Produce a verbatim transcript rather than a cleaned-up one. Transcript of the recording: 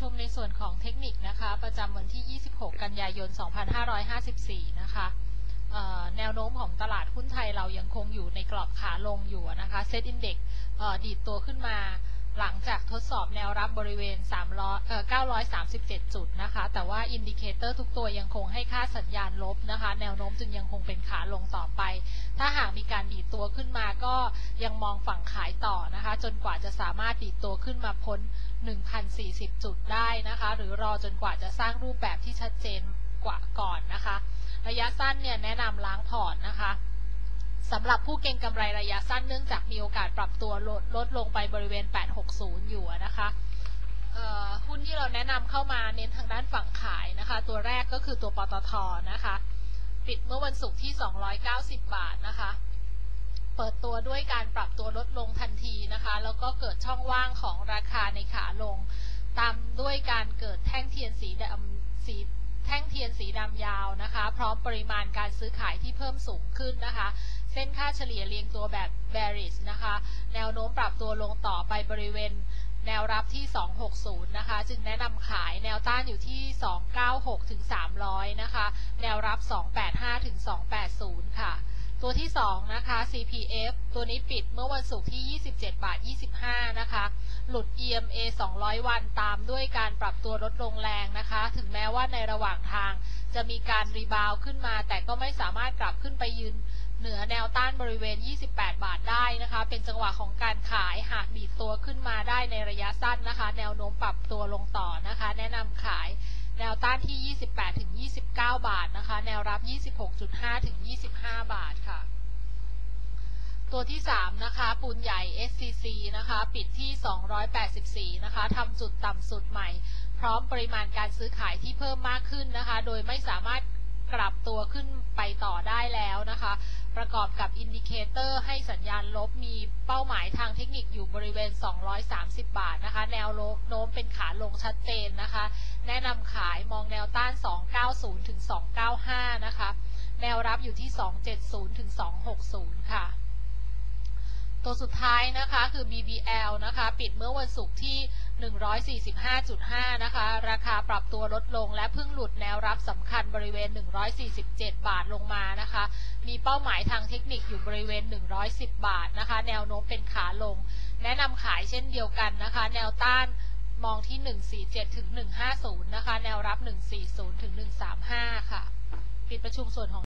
ชุมในส่วนของเทคนิคนะคะประจำวันที่ ยี่สิบหก กันยายน สองพันห้าร้อยห้าสิบสี่ นะคะแนวโน้มของตลาดหุ้นไทยเรายังคงอยู่ในกรอบขาลงอยู่นะคะเซ็ตอินเด็กซ์ดีดตัวขึ้นมาหลังจากทดสอบแนวรับบริเวณเก้าร้อยสามสิบเจ็ด จุดนะคะแต่ว่าอินดิเคเตอร์ทุกตัวยังคงให้ค่าสัญญาณลบนะคะแนวโน้มจึงยังคงเป็นขาลงต่อไปถ้าหากมีการดีดตัวขึ้นมาก็ยังมองฝั่งขายต่อนะคะจนกว่าจะสามารถดีดตัวขึ้นมาพ้น หนึ่งพันสี่สิบ จุดได้นะคะหรือรอจนกว่าจะสร้างรูปแบบที่ชัดเจนกว่าก่อนนะคะระยะสั้นเนี่ยแนะนำล้างพอร์ตนะคะสำหรับผู้เก็งกำไรระยะสั้นเนื่องจากมีโอกาสปรับตัวลดลดลงไปบริเวณแปดร้อยหกสิบอยู่นะคะหุ้นที่เราแนะนำเข้ามาเน้นทางด้านฝั่งขายนะคะตัวแรกก็คือตัวปตท.นะคะปิดเมื่อวันศุกร์ที่สองร้อยเก้าสิบบาทนะคะเปิดตัวด้วยการปรับตัวลดลงทันทีนะคะแล้วก็เกิดช่องว่างของราคาในขาลงตามด้วยการเกิดแท่งเทียนสีดำสีแท่งเทียนสีดำยาวนะคะพร้อมปริมาณการซื้อขายที่เพิ่มสูงขึ้นนะคะเส้นค่าเฉลี่ยเรียงตัวแบบ bearish นะคะแนวโน้มปรับตัวลงต่อไปบริเวณแนวรับที่สองร้อยหกสิบนะคะจึงแนะนำขายแนวต้านอยู่ที่สองร้อยเก้าสิบหกถึงสามร้อยนะคะแนวรับสองร้อยแปดสิบห้าถึงสองร้อยแปดสิบค่ะตัวที่สองนะคะ ซี พี เอฟ ตัวนี้ปิดเมื่อวันศุกร์ที่ยี่สิบเจ็ดบาทยี่สิบห้านะคะหลุด อี เอ็ม เอ สองร้อยวันตามด้วยการปรับตัวลดลงแรงนะคะถึงแม้ว่าในระหว่างทางจะมีการรีบาวขึ้นมาแต่ก็ไม่สามารถกลับขึ้นไปยืนเหนือแนวต้านบริเวณยี่สิบแปดบาทได้นะคะเป็นจังหวะของการขายหากดีดตัวขึ้นมาได้ในระยะสั้นนะคะแนวโน้มปรับตัวลงต่อนะคะแนะนำขายแนวต้านที่ยี่สิบแปดถึงยี่สิบเก้าบาทนะคะแนวรับ ยี่สิบหกจุดห้า ถึงยี่สิบห้าบาทค่ะตัวที่สามนะคะปูนใหญ่ เอส ซี ซี นะคะปิดที่สองร้อยแปดสิบสี่นะคะทำจุดต่ำสุดใหม่พร้อมปริมาณการซื้อขายที่เพิ่มมากขึ้นนะคะโดยไม่สามารถกลับตัวขึ้นไปต่อได้แล้วนะคะประกอบกับอินดิเคเตอร์ให้สัญญาณลบมีเป้าหมายทางเทคนิคอยู่บริเวณสองร้อยสามสิบบาทนะคะแนวโน้มเป็นขาลงชัดเจนนะคะแนะนำขายมองแนวต้านสองร้อยเก้าสิบถึงสองร้อยเก้าสิบห้านะคะแนวรับอยู่ที่สองร้อยเจ็ดสิบถึงสองร้อยหกสิบค่ะตัวสุดท้ายนะคะคือ บี บี แอล นะคะปิดเมื่อวันศุกร์ที่ หนึ่งร้อยสี่สิบห้าจุดห้า นะคะราคาปรับตัวลดลงและเพิ่งหลุดแนวรับสำคัญบริเวณหนึ่งร้อยสี่สิบเจ็ดบาทลงมานะคะมีเป้าหมายทางเทคนิคอยู่บริเวณหนึ่งร้อยสิบบาทนะคะแนวโน้มเป็นขาลงแนะนำขายเช่นเดียวกันนะคะแนวต้านมองที่หนึ่งร้อยสี่สิบเจ็ดถึงหนึ่งร้อยห้าสิบนะคะแนวรับหนึ่งร้อยสี่สิบถึงหนึ่งร้อยสามสิบห้าค่ะปิดประชุมส่วนของ